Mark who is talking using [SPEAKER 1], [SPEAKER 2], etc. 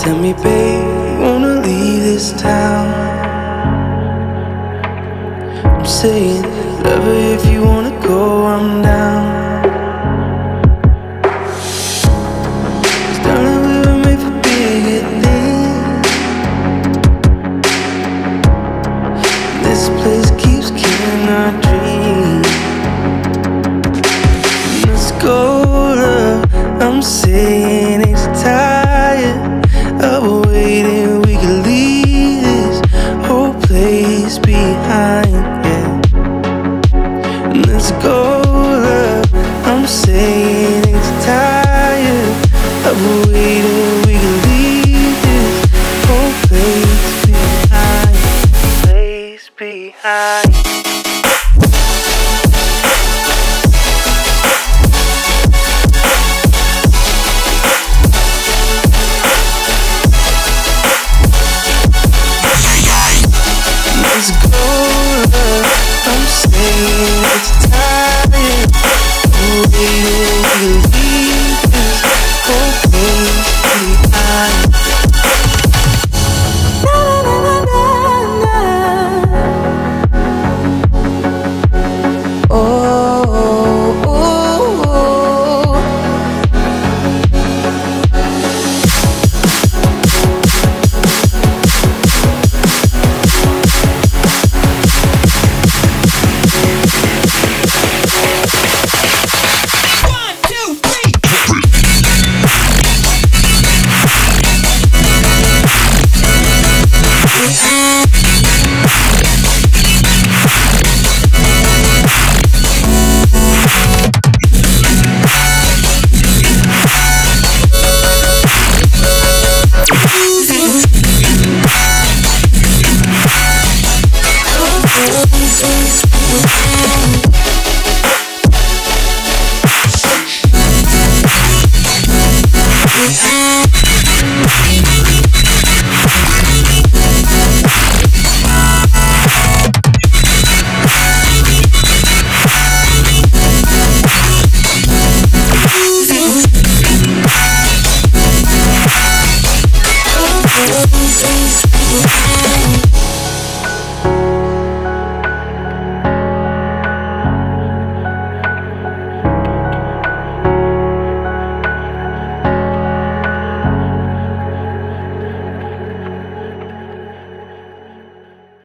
[SPEAKER 1] Tell me, babe, wanna leave this town? I'm saying, lover, if you wanna go, I'm down. 'Cause darling, we were made for bigger things. This place keeps killing our dreams. Let's go, love, I'm saying it's tired of waiting. We can leave this whole place behind, yeah. Let's go, love, I'm saying it's tired of waiting.